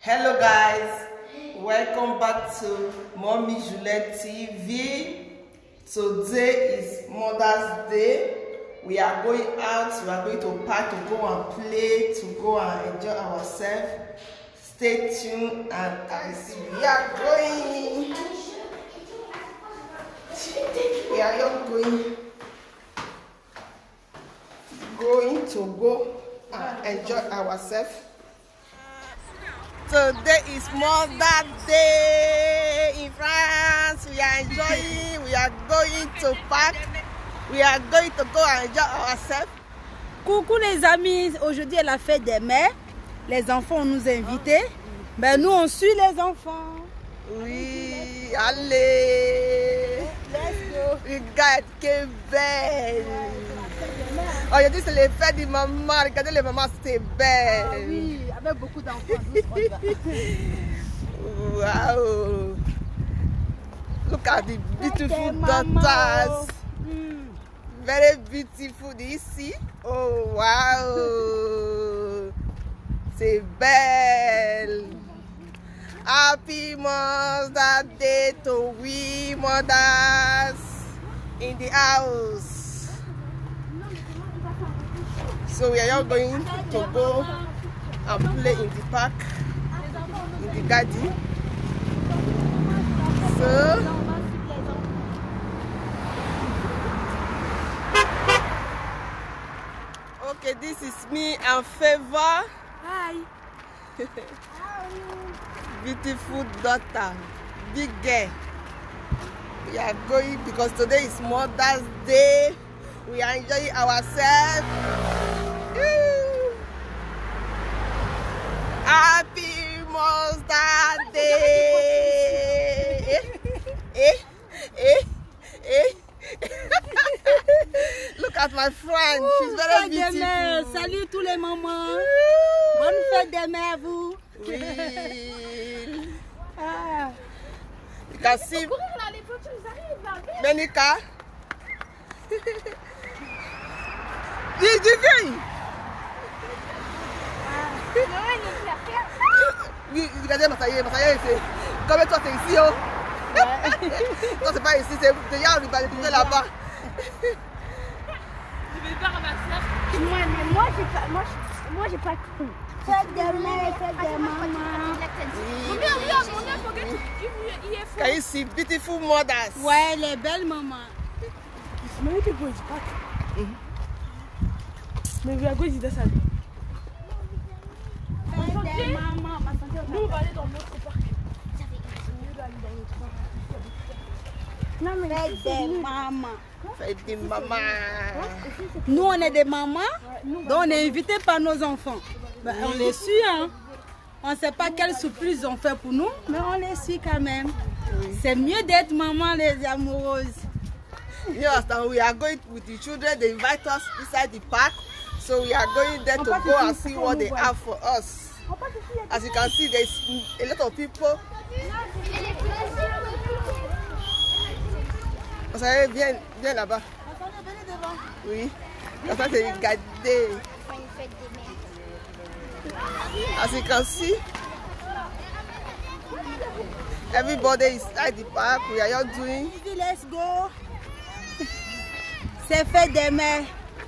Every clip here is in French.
Hello guys, welcome back to Mommy Juliette TV. Today is Mother's Day. We are going out, we are going to park to go and play, to go and enjoy ourselves. Stay tuned and as we are going. We are not going to go and enjoy ourselves. Today is Mother's Day in France. We are enjoying. We are going to park. We are going to go and enjoy ourselves. Coucou les amis. Aujourd'hui est la fête des mères. Les enfants nous invités. Ben nous on suit les enfants. Oui, allez. Let's go. Regarde que belle. Aujourd'hui c'est les fêtes de maman. Regardez les mamans, c'est belle. Ah oui, avec beaucoup d'enfants. Wow. Look at the beautiful daughters. Very beautiful. Do you see? Oh wow. C'est belle. Happy Mother's Day to we mothers in the house. So we are now going to go and play in the park, in the garden. So okay, this is me and Favor. Hi. Beautiful daughter, big girl. We are going because today is Mother's Day. We are enjoying ourselves. Happy Mother's Day. Look at my friend. She's very beautiful. Salut tous les mamans. Bonne fête des mères vous. Oui. You can see Benica. Regardez Massaye, c'est comme toi c'est ici oh. Toi c'est pas ici, c'est déjà on va trouver là-bas. Je vais voir ma soeur. Moi j'ai pas cru. Fête des mères, fête des mamans. Can you see beautiful mothers? Ouais, les belles mamans. Mais we are going to that side. Fête des mamans. Nous on va aller dans notre parc. Fête des mamans. Fête des mamans. Nous on est des mamans, donc on est invités par nos enfants. Ben, on les suit, hein. On ne sait pas quelle surprise ils ont fait pour nous, mais on les suit quand même. Oui. C'est mieux d'être maman les amoureuses. You understand? We are going with the children. They invite us inside the park, so we are going there to go and see what they have for us. As you can see, there's a lot of people. Viens là-bas. Oui. Ça c'est regarder. As you can see, everybody is at the park. We are all doing. Let's go. C'est fête des mères.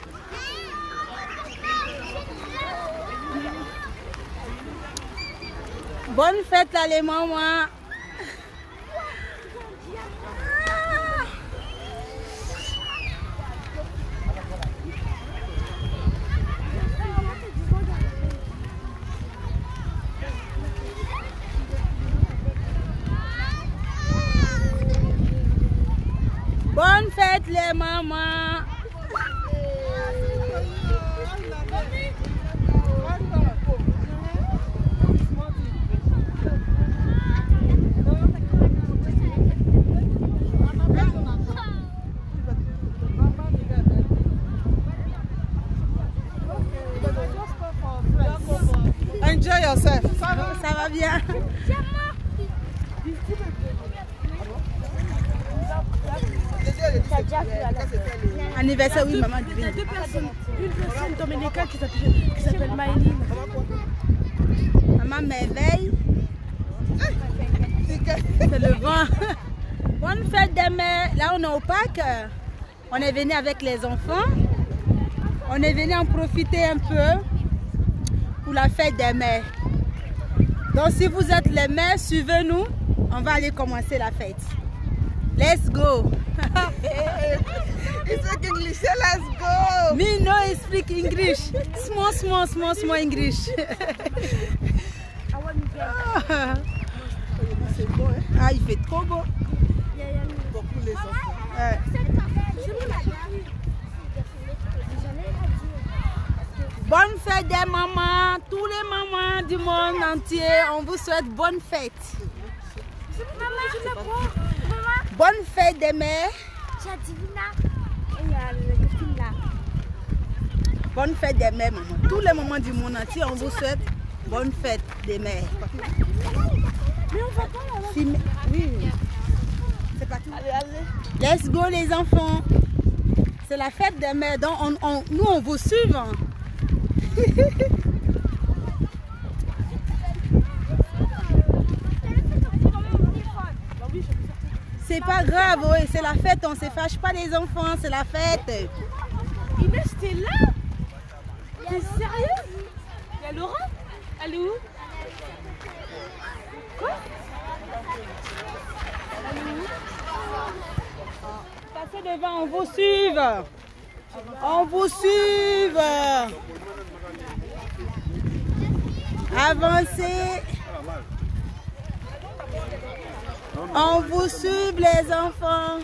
Bonne fête à les mamans. Bonne fête les mamans. Enjoy yourself. Ça va bien. Anniversaire, oui, maman. Il y a deux personnes. Une personne dominicale qui s'appelle Maïline. Maman Merveille. C'est le vent. Bonne fête des mères. Là, on est au parc. On est venu avec les enfants. On est venu en profiter un peu pour la fête des mères. Donc, si vous êtes les mères, suivez-nous. On va aller commencer la fête. Let's go. It's speak English. Say let's go. Me no speak English. Small English. C'est beau, hein? Ah, il fait trop beau. Pour les enfants. Ouais. Bonne fête des mamans, tous les mamans du monde entier, on vous souhaite bonne fête. Bonne fête des mères. Bonne fête des mères, maman. Tous les mamans du monde entier, on vous souhaite bonne fête des mères. Mais on va pas là-bas. Oui. C'est parti. Allez. Let's go les enfants. C'est la fête des mères, donc nous on vous suit. Hein. C'est pas grave, oui, c'est la fête, on se fâche pas les enfants, c'est la fête. Inès, t'es là? T'es sérieux? Il y a Laura? Elle est où? Quoi? Passez devant, on vous suive. On vous suive. Avancez. On vous suit les enfants.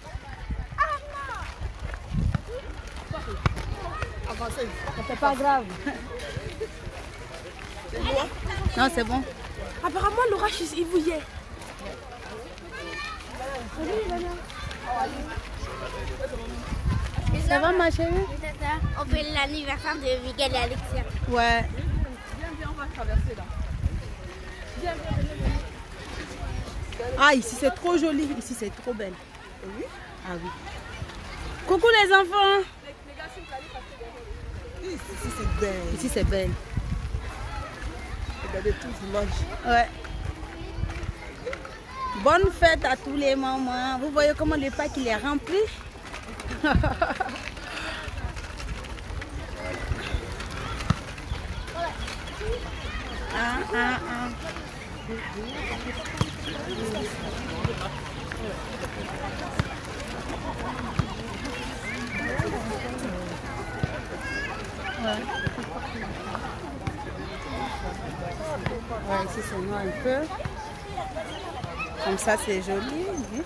Avancez. C'est pas grave. Non, c'est bon. Apparemment, Laura, il vous y est. Ça va ma chérie? On fait l'anniversaire de Miguel et Alexia. Ouais. Viens, on va traverser là. Viens. Ah, ici c'est trop joli. Ici c'est trop belle. Oui. Ah oui. Coucou les enfants. Ici c'est belle. Ici c'est belle. Regardez tous les images. Ouais. Bonne fête à tous les mamans. Vous voyez comment le parc il est rempli. Ouais, ici c'est noir un peu. Comme ça c'est joli. Oui.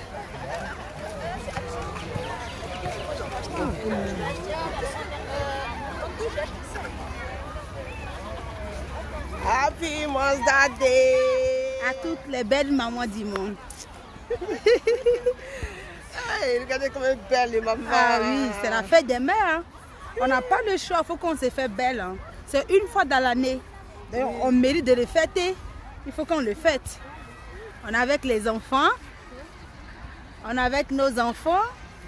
Happy Mother's Day. À toutes les belles mamans du monde. Hey, regardez comme elle est belle les mamans. Ah oui, c'est la fête des mères. Hein. On n'a pas le choix, il faut qu'on se fait belle. Hein. C'est une fois dans l'année. D'ailleurs, on mérite de le fêter. Il faut qu'on le fête. On est avec les enfants. On est avec nos enfants.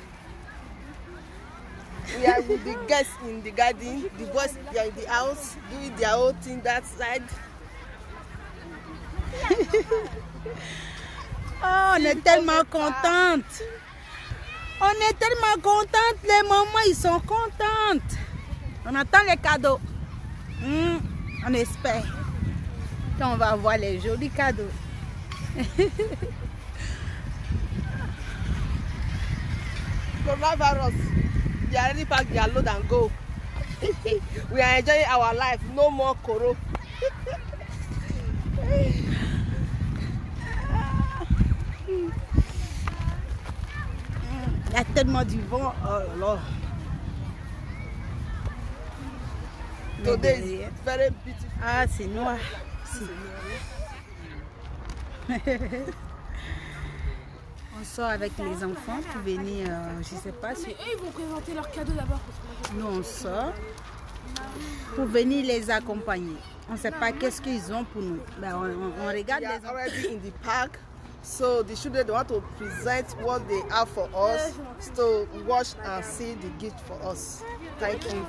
We are with the guests in the garden. The boys they are in the house doing their own thing that side. Oh, on est tellement contentes. On est tellement contentes. Les mamans, ils sont contentes. On attend les cadeaux. On espère qu'on va avoir les jolis cadeaux. Coronavirus. They already packed their load and go. We are enjoying our life. No more coro. Il y a tellement du vent. Oh là là. Today is very beautiful. Ah, c'est noir. On sort avec les enfants pour venir, je ne sais pas si... Mais eux, ils vont présenter leurs cadeaux d'abord. Nous, on sort pour venir les accompagner. On ne sait pas qu'est-ce qu'ils ont pour nous. Ben, on regarde We les are enfants. already in the park, so the children want to present what they have for us, to watch and see the gift for us. Thank you.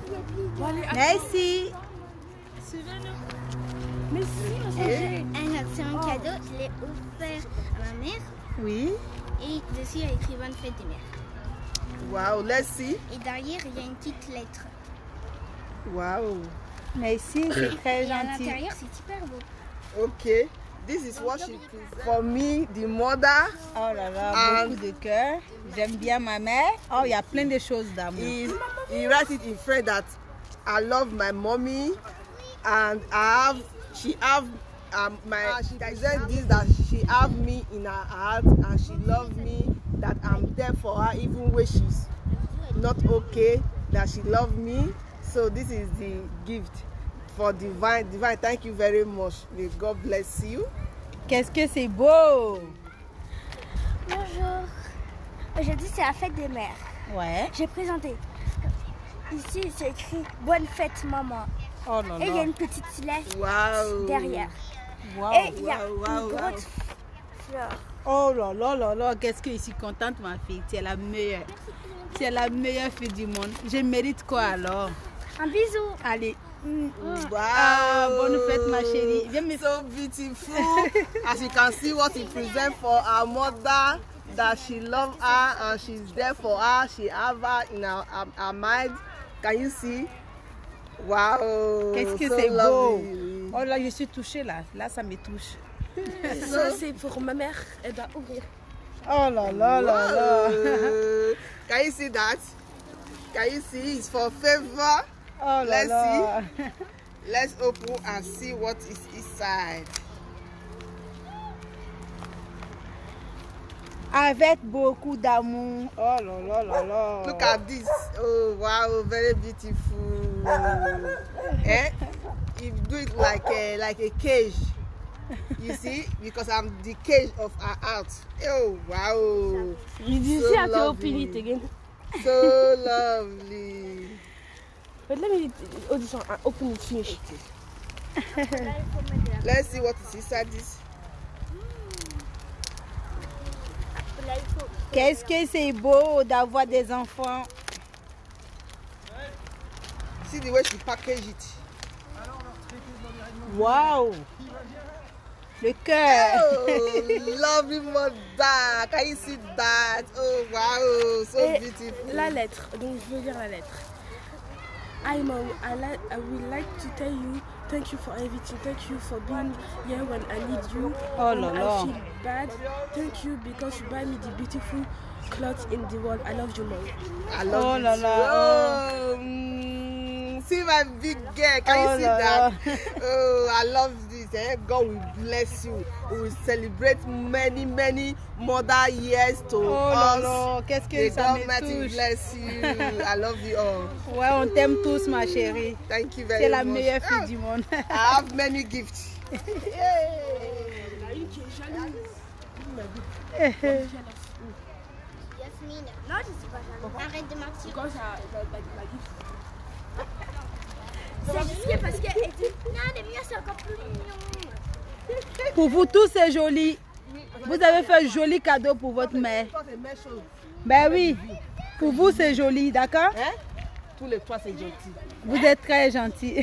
Bon, allez, Merci. Mais si, on s'en Okay. c'est mon cadeau. Je l'ai offert à ma mère. Oui. Et dessus, il y a écrit bonne fête des mères. Wow, let's see. Et derrière, il y a une petite lettre. Wow. Merci, c'est très Et à gentil. l'intérieur, c'est super beau. Okay. This is what she presents for me, the mother. Oh là là, beaucoup de cœur. J'aime bien ma mère. Oh, il y a plein de choses d'amour. He writes it in French that I love my mommy, and she presents this that she have me in her heart, and she loves me, that I'm there for her even when she's not okay, that she loves me. So this is the gift for Divine. Divine, thank you very much. May God bless you. Qu'est-ce que c'est beau! Bonjour. Aujourd'hui, c'est la fête des mères. Ouais. J'ai présenté. Ici, c'est écrit bonne fête, maman. Oh là Et il y a là. une petite lettre Wow. derrière. Wow. Et il y a wow, une wow. grosse fleur. Oh là là là là, qu'est-ce que je suis contente, ma fille. Tu es la meilleure. Tu es la meilleure fille du monde. Je mérite quoi alors? Un bisou. Allez. Wow. Ah, bonne fête, ma chérie. Viens me So beautiful. As you can see what he presents for our mother, that she loves her and she's there for her. She have her in her mind. Can you see? Wow. Qu'est-ce que so c'est beau. lovely. Oh là, je suis touchée là. Là, ça me touche. Ça, c'est pour ma mère. Elle doit ouvrir. Oh là là là là. Wow. Can you see that? Can you see? It's for favor. Oh là Let's là. Let's open and see what is inside. Avec beaucoup d'amour. Oh là là là là. Look at this. Oh wow, very beautiful. Eh? You do it like a cage. You see, because I'm the cage of her heart. Oh wow. You did So see how to lovely. open it again. So lovely. But let me open it, finish. Let's see what is inside this. Qu'est-ce que c'est beau d'avoir des enfants. See the way she packaged it. Wow. Le cœur. Oh, lovely mother. Can you see that? Oh wow, so Et beautiful. la lettre, donc je veux lire la lettre. I would like to tell you thank you for everything. Thank you for being here when I need you. Oh when là là. I feel bad. Thank you because you buy me the beautiful clothes in the world. I love you, Mom. I love Oh it. là là. Oh, see my big girl. Can you Oh see là that? là. Oh, I love this. Eh? God will bless you. We will celebrate many mother years to Oh là us. là. Qu'est-ce May que ça God me mighty touche. bless you. I love you all. Ouais, on t'aime tous, ma chérie. Thank you Tu very es la much. meilleure fille Ah, du monde. I have many gifts. Yasmine. Non, je suis pas jalouse. Arrête de mentir. C'est juste parce qu'elle dit non, les miens c'est encore plus mignon. Pour vous tous, c'est joli. Vous avez fait un joli cadeau pour votre mère. Ben oui. Pour vous, c'est joli, d'accord? Hein? Tous les trois, c'est gentil. Vous êtes très gentils.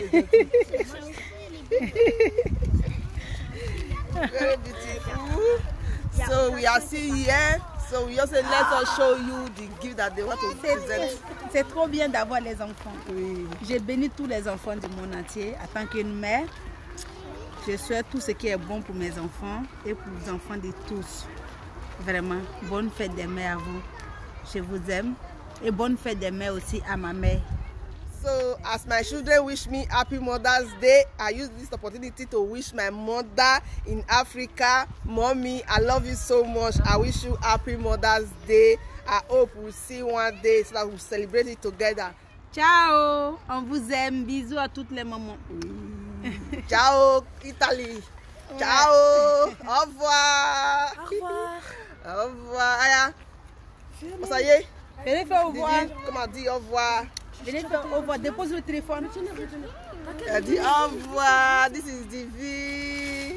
Very beautiful. So we are still here. So we also let us show you the gift that they want to present. C'est trop bien d'avoir les enfants. Oui. Je bénis tous les enfants du monde entier. En tant qu'une mère, je souhaite tout ce qui est bon pour mes enfants et pour les enfants de tous. Vraiment, bonne fête des mères à vous. Je vous aime. Et bonne fête des mères aussi à ma mère. So as my children wish me happy Mother's Day, I use this opportunity to wish my mother in Africa, Mommy, I love you so much. I wish you happy Mother's Day. I hope we'll see one day so that we'll celebrate it together. Ciao! On vous aime. Bisous à toutes les mamans. Ciao, Italie. Ciao. Au revoir. Au revoir. Au revoir. Aya. Ça y est? Venez faire au revoir. Didi, comment dire au revoir? Venez faire au revoir. Dépose le téléphone. Elle dit au revoir. This is Divi.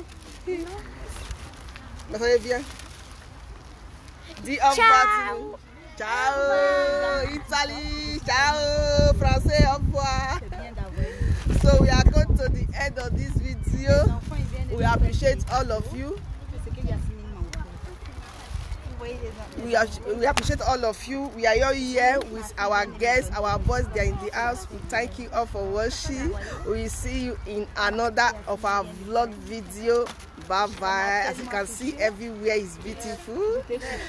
Mais ça y est, viens. Dis au revoir. Timo. Ciao. Italie. Ciao. Français, au revoir. C'est bien d'avoir. So we are going to the end of this video. Les enfants, ils viennent We appreciate all of you. We appreciate all of you. We are all here with our guests, our boys. They are in the house. We thank you all for watching. We will see you in another of our vlog video. Bye bye. As you can see, everywhere is beautiful.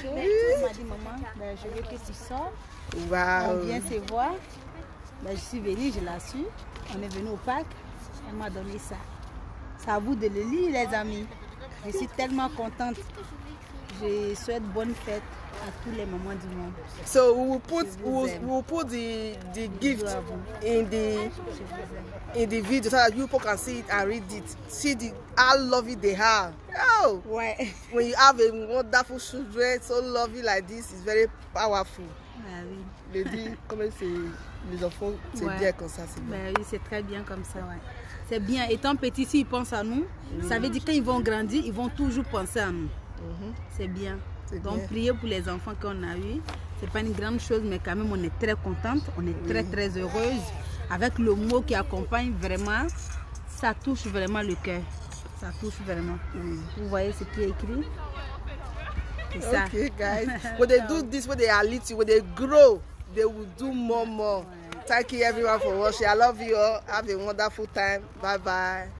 Je veux que tu sors. Wow. On vient se voir. Je suis venue, je l'ai su. On est venu au parc. Elle m'a donné ça. C'est à vous de le lire, les amis. Je suis tellement contente. Je souhaite bonne fête à tous les mamans du monde. So we will put the gift in the video so that you people can see it and read it. See how lovely they are. Oh, Ouais. When you have a wonderful children so lovely like this, it's very powerful. Ah oui. Le dit comme c'est les enfants, c'est Ouais. bien comme ça, c'est bien. Ben oui, c'est très bien comme ça, ouais. C'est bien. Étant petit, s'ils pensent à nous, ça veut dire que quand ils vont grandir, ils vont toujours penser à nous. C'est bien. Donc, bien. prier pour les enfants qu'on a eus. C'est pas une grande chose, mais quand même, on est très contente. On est très heureuse. Avec le mot qui accompagne vraiment, ça touche vraiment le cœur. Ça touche vraiment. Vous voyez ce qui est écrit? C'est ça. Okay, guys. When they do this, when they are little, when they grow, they will do more. Thank you everyone for watching. I love you all. Have a wonderful time. Bye bye.